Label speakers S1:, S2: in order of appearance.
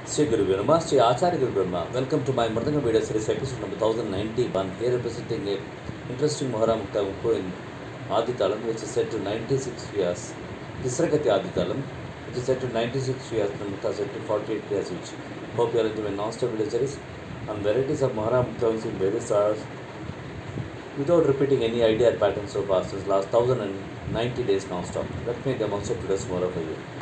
S1: Sri Guru Namaha, Sri Acharya Guru Brahma. Welcome to my mridangam video series episode number 1091. Here representing a interesting Mohara Mukta Mukku in Aditalam, which is set to 96 Shriyas. Tisrakati Aditalam, which is set to 96 Shriyas, Mukta set to 48 Shriyas each. Hope you are into my nonstop video series and varieties of Mohara Mukta in various hours without repeating any idea or pattern so far since last 1090 days non-stop. Let me demonstrate today's Mohara for you.